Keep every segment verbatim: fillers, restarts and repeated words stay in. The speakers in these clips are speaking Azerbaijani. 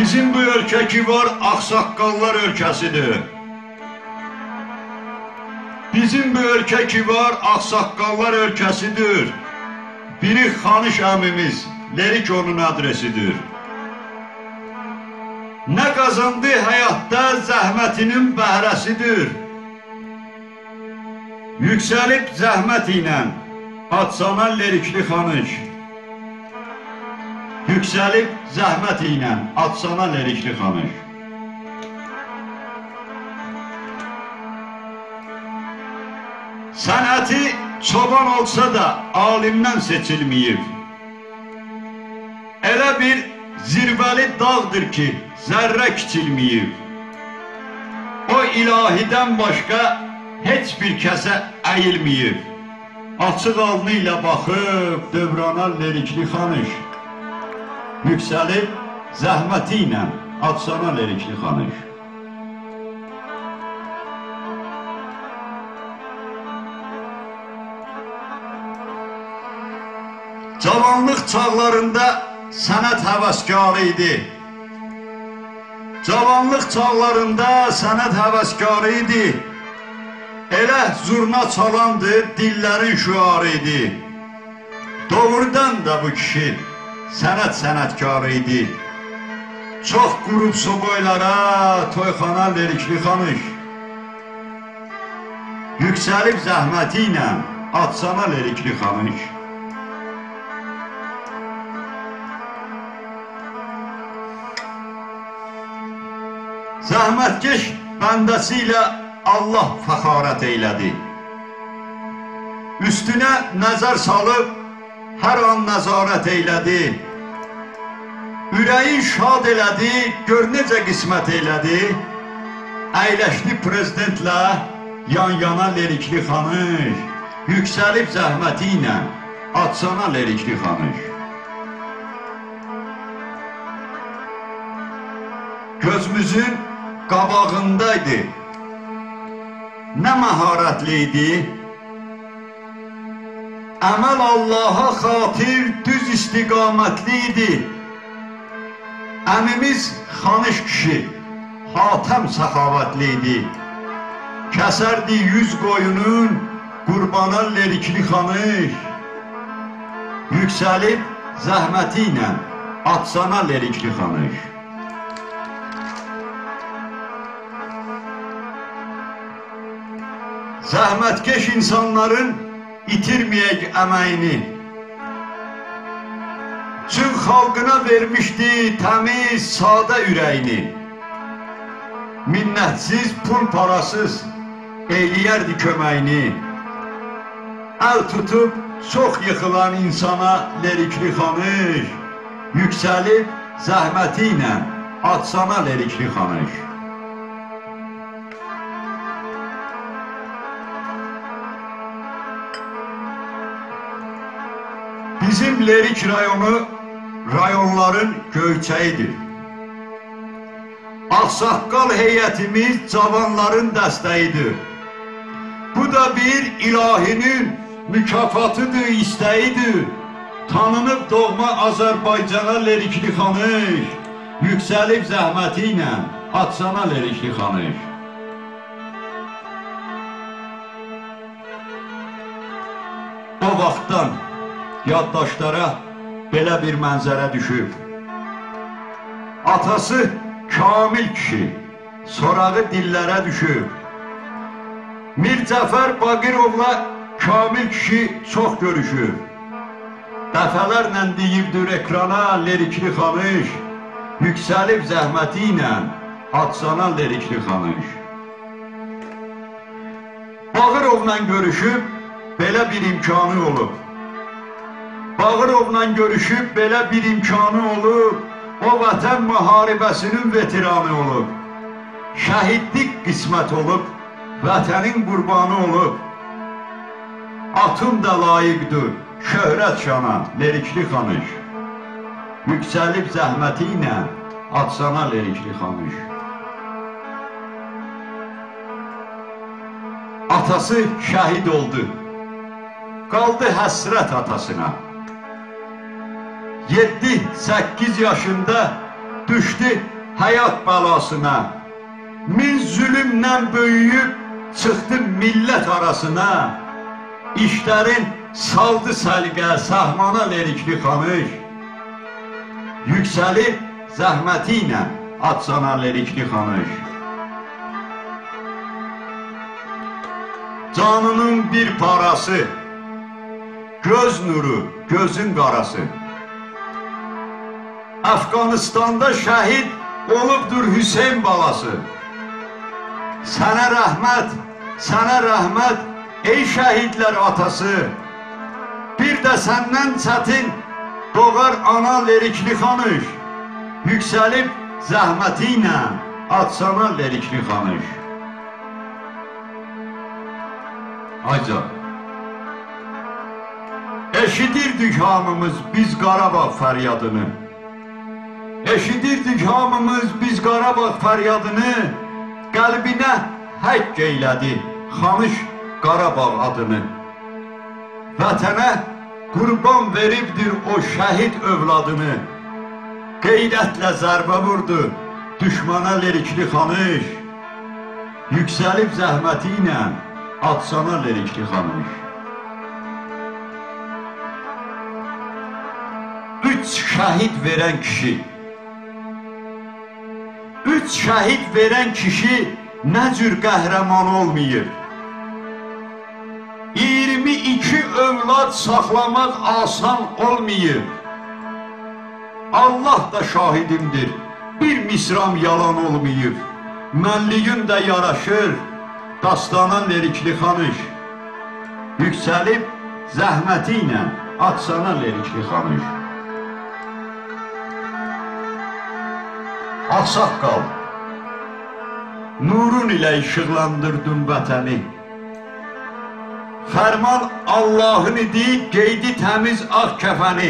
Bizim bu ölkə ki var, ağsaqqallar ölkəsidir. Bizim bu ölkə ki var, ağsaqqallar ölkəsidir. Biri Xanış əmimiz, Lerik onun adresidir. Nə qazandı həyatda zəhmətinin bəhrəsidir. Yüksəlib zəhmət ilə adsana Lerikli Xanış. Yüksəlib zəhmət ilə adsana Lerikli Xanış. Sənəti çoban olsa da alimdən seçilməyib. Elə bir zirvəli dağdır ki, zərrə kiçilməyib. O ilahidən başqa heç bir kəsə əyilməyib. Açıq alnı ilə baxıb dövrana Lerikli Xanış. Yüksəlib zəhməti ilə adsana Lerikli Xanış. Cavanlıq çağlarında sənət həvəskarı idi. Cavanlıq çağlarında sənət həvəskarı idi. Elə zurna çalandı, dillərin şüarı idi. Doğrudan da bu kişi sənət sənətkarı idi. Çox qurub soboylara toyxana Lerikli Xanış. Yüksəlib zəhməti ilə adsana Lerikli Xanış. Zəhmətkeş bəndəsi ilə Allah fəxarət eylədi. Üstünə nəzər salıb hər an nəzarət eylədi. Ürəyi şad elədi, gör necə qismət eylədi. Əyləşdi prezidentlə yan-yana Lerikli Xanış. Yüksəlib zəhməti ilə adsana Lerikli Xanış. Gözümüzün qabağındaydı, nə məharətli idi. Əməl Allaha xatir düz istiqamətli idi. Əmimiz Xanış kişi hatəm səxavətli idi. Kəsərdi yüz qoyunun qurbana Lerikli Xanış. Yüksəlib zəhməti ilə adsana Lerikli Xanış. Zəhmətkeş insanların itirməyək əməyini. Çün xalqına vermişdi təmiz, sadə ürəyini. Minnətsiz, pul parasız eyləyərdi köməyini. Əl tutub çox yıxılan insana Lerikli Xanış. Yüksəlib zəhməti ilə adsana Lerikli Xanış. Bizim Lerik rayonu rayonların göyçəyidir. Ağsaqqal heyətimiz cavanların dəstəyidir. Bu da bir ilahinin mükafatıdır, istəyidir. Tanınıb doğma Azərbaycana Lerikli Xanış. Yüksəlib zəhməti ilə adsana Lerikli Xanış. O vaxtdan yaddaşlara belə bir mənzərə düşüb. Atası Kamil kişi sorağı dillərə düşüb. Mir Cəfər Baqirovla Kamil kişi çox görüşüb. Dəfələrlə deyibdir ekrana Lerikli Xanış. Yüksəlib zəhməti ilə adsana Lerikli Xanış. Baqirovla görüşüb belə bir imkanı olub. Baqirovla görüşüb belə bir imkanı olub. O vətən müharibəsinin veteranı olub. Şəhidlik qismət olub, vətənin qurbanı olub. Atım da layiqdir şöhrət şana Lerikli Xanış. Yüksəlib zəhməti ilə adsana Lerikli Xanış. Atası şəhid oldu. Qaldı həsrət atasına. yeddi səkkiz yaşında düşdü həyat bəlasına, min zülümdən böyüyüb çıxdı millət arasına, işlərin saldı səliqə, səhmana lerikli xanış, yüksəlib zəhməti ilə atsana lerikli xanış. Canının bir parası, göz nuru, gözün qarası. Əfqanistanda şəhid olubdur Hüseyin balası. Sənə rəhmət, sənə rəhmət, ey şəhidlər atası. Bir də səndən çətin doğar ana lerikli xanış, yüksəlib zəhməti ilə atsana lerikli xanış. Aca, eşidirdik hamımız biz Qarabağ fəryadını, eşidirdik hamımız biz Qarabağ fəryadını, qəlbinə həkk eylədi xanış Qarabağ adını. Vətənə qurban veribdir o şəhid övladını, qeyrətlə zərbə vurdu düşmana lerikli xanış, yüksəlib zəhməti ilə atsana lerikli xanış. Üç şəhid verən kişi, üç şəhid verən kişi nə cür qəhrəman olmayır? iyirmi iki övlad saxlamaq asan olmayır. Allah da şahidimdir, bir misram yalan olmayır. Mənliyim də yaraşır dastana lerikli xanış, yüksəlib zəhməti ilə atsana lerikli xanış. Ağsaqqal, nurun ilə işıqlandırdın vətəni. Fərman Allah'ın idi, geydi təmiz ağ kəfəni.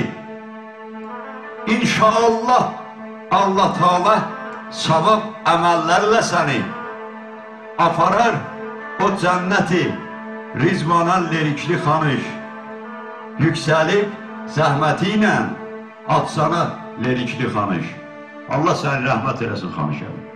İnşallah Allah Teala savab əməllərlə səni aparar o cənnəti Rizvana lerikli xanış, yüksəlib zəhməti ilə atsana lerikli xanış. Allah səni rəhmət eləsin xanışa.